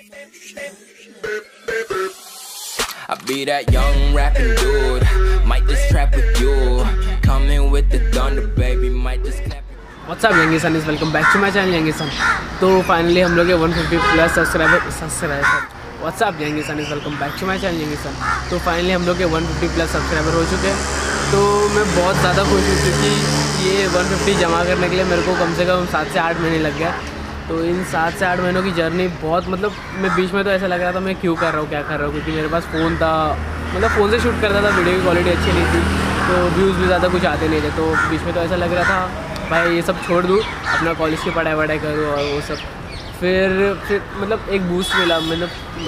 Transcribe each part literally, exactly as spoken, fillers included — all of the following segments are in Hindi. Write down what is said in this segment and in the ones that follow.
I be that young rapping dude, might just trap with you, coming with the thunder baby, might just clap. What's up young son, is welcome back to my channel young son. तो फाइनली हम लोग के one fifty plus subscriber subscriber What's up young son, is welcome back to my channel young son. तो फाइनली हम लोग के one fifty प्लस सब्सक्राइबर हो चुके हैं। तो मैं बहुत ज़्यादा खुश हूँ क्योंकि ये one fifty जमा करने के लिए मेरे को कम से कम सात से आठ महीने लग गया। तो इन सात से आठ महीनों की जर्नी बहुत, मतलब मैं बीच में तो ऐसा लग रहा था मैं क्यों कर रहा हूँ क्या कर रहा हूँ, क्योंकि मेरे पास फ़ोन था, मतलब फ़ोन से शूट करता था, वीडियो की क्वालिटी अच्छी नहीं थी, तो व्यूज़ भी ज़्यादा कुछ आते नहीं थे। तो बीच में तो ऐसा लग रहा था भाई ये सब छोड़ दूँ, अपना कॉलेज की पढ़ाई वढ़ाई करूँ और वो सब। फिर फिर मतलब एक बूस्ट मिला, मतलब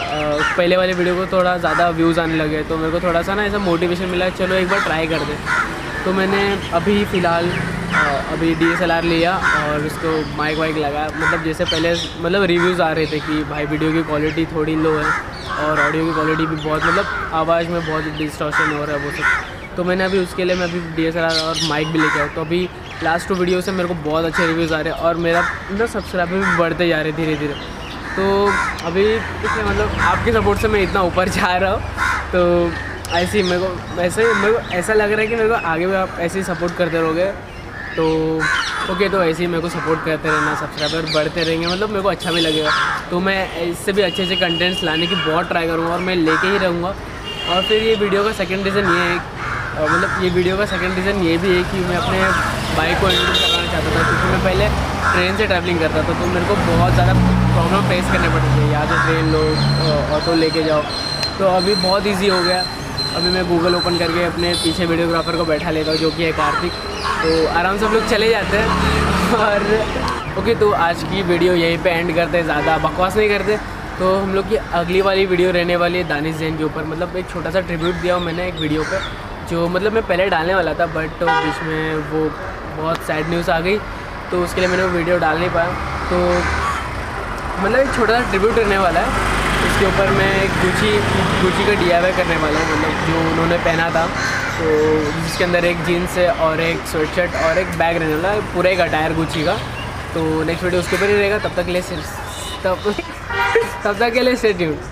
पहले वाले वीडियो को थोड़ा ज़्यादा व्यूज़ आने लगे, तो मेरे को थोड़ा सा ना ऐसा मोटिवेशन मिला, चलो एक बार ट्राई कर दे। तो मैंने अभी फ़िलहाल अभी डी एस एल आर लिया और उसको माइक वाइक लगा, मतलब जैसे पहले मतलब रिव्यूज़ आ रहे थे कि भाई वीडियो की क्वालिटी थोड़ी लो है और ऑडियो की क्वालिटी भी बहुत, मतलब आवाज़ में बहुत डिस्टॉर्शन हो रहा है वो सब। तो मैंने अभी उसके लिए मैं अभी डी एस एल आर और माइक भी लेके आया। तो अभी लास्ट टू वीडियो से मेरे को बहुत अच्छे रिव्यूज़ आ रहे हैं और मेरा मतलब सब्सक्राइबर भी बढ़ते जा रहे धीरे धीरे। तो अभी इसलिए मतलब आपके सपोर्ट से मैं इतना ऊपर जा रहा हूँ। तो ऐसे ही मेरे को ऐसे मेरे को ऐसा लग रहा है कि मेरे को आगे भी आप ऐसे ही सपोर्ट करते रहोगे तो ओके, तो ऐसे ही मेरे को सपोर्ट करते रहना, सब्सक्राइबर बढ़ते रहेंगे, मतलब मेरे को अच्छा भी लगेगा। तो मैं इससे भी अच्छे अच्छे कंटेंट्स लाने की बहुत ट्राई करूँगा और मैं लेके ही रहूँगा। और फिर ये वीडियो का सेकंड रीज़न ये है, मतलब ये वीडियो का सेकंड रीज़न ये भी है कि मैं अपने बाइक को इंट्रोड्यूस कराना चाहता था, क्योंकि मैं पहले ट्रेन से ट्रैवलिंग करता था, तो मेरे को बहुत ज़्यादा प्रॉब्लम फेस करने पड़ते थे, या तो ट्रेन लो, ऑटो लेके जाओ। तो अभी बहुत ईजी हो गया। अभी मैं गूगल ओपन करके अपने पीछे वीडियोग्राफर को बैठा लेता हूँ जो कि है कार्तिक, तो आराम से हम लोग चले जाते हैं। और ओके, तो आज की वीडियो यहीं पे एंड करते हैं, ज़्यादा बकवास नहीं करते। तो हम लोग की अगली वाली वीडियो रहने वाली है दानिश जैन के ऊपर, मतलब एक छोटा सा ट्रिब्यूट दिया हूँ मैंने एक वीडियो पे, जो मतलब मैं पहले डालने वाला था बट बीच में वो बहुत सैड न्यूज़ आ गई, तो उसके लिए मैंने वो वीडियो डाल नहीं पाया। तो मतलब एक छोटा सा ट्रिब्यूट रहने वाला है, इसके ऊपर मैं एक गुची गुची का डी आई वाई करने वाला हूँ, मतलब जो उन्होंने पहना था, तो जिसके अंदर एक जीन्स है और एक स्वेट शर्ट और एक बैग रहने वाला है, पूरा एक अटायर गुची का। तो नेक्स्ट वीडियो उसके ऊपर ही रहेगा, तब तक के लिए तब तब तक के लिए स्टे ट्यून्ड।